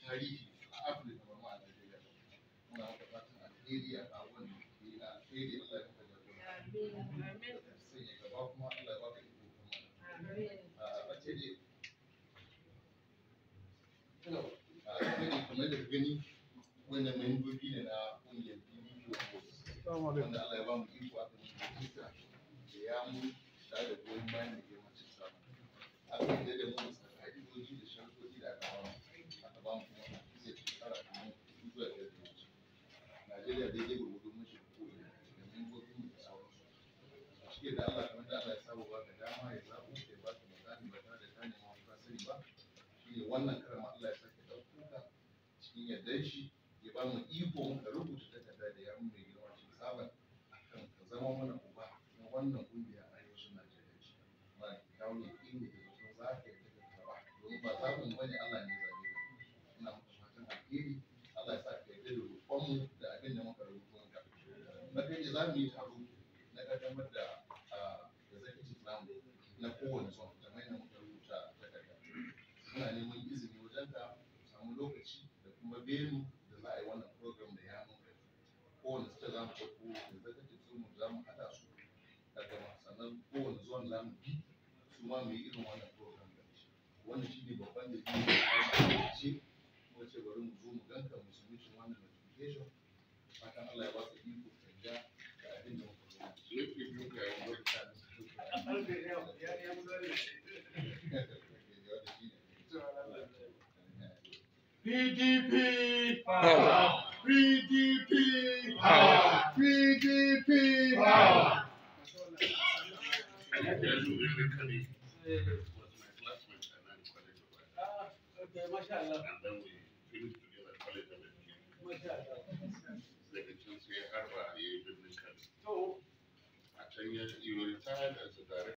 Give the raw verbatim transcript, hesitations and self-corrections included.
tarihi a Afirka ba ma a Najeriya ba. Muna maka fatan alheri a abubuwan da ke yi a alheri Allah ya maka jagora. Sanya gaba kuma Allah ya baka iko kuma. A ce dai kamar da gani wannan membobi ne na ƙungiyar P D P wanda Allah ya ba mu iko a kan da ya mu tare da goyon bayan da ke mace samu. Aka yi da mu da ka'idoji da sharuɗoɗi da aka ba mu aka ba mu kuma zai shekara kuma zuwa da ya wuce. Najeriya daidai gurgudu mace ko'ina da membobin mu da sauransu. A cikin da Allah kamar da Allah ya saba ba ka dama ya zaɓo ya ba ka misali ba tare da ka nema wani kasari ba. Shi ne wannan karama Allah ya sake ɗauko ka cikin yardar shi ya ba mu iko muka rubuta takarda da ya mu mai girma shi saban akan ka zama mana uba na wannan ƙungiya a arewacin Najeriya ce. Ba kawo ne iko da mutum za ka yi takarda ba domin ba zaɓin wani Allah ne zaɓe ba. Ina muku fatan alheri Allah ya sa ka yarda da roƙonmu da abin da muka rubuta maka. Na kai ne za mu yi taro na ƙaddamar da executive namu na kowane zon kamar yadda muka rubuta takarda. Muna neman izini wajen ka samu lokaci da kuma benu da za a yi wannan program da ya nuna kowane state za mu ɗauko executive sun mu za mu haɗa su daga sannan kowane zuwan za mu bi su ma mu yi irin wannan program da shi wannan shi ne babban da biyu da ce kuma ce bari mu zo mu ganka mu submission wannan notification fatan Allah ya ba ka iko ka da abin da muka zo da shi yake biyu ka yi wani ta P D P power! P D P power! P D P power! Ah, okay, mashallah. And then we finished together college of education. Mashallah. Daga can sai harba a yi birnin Kano. So, A can you were retired as a director.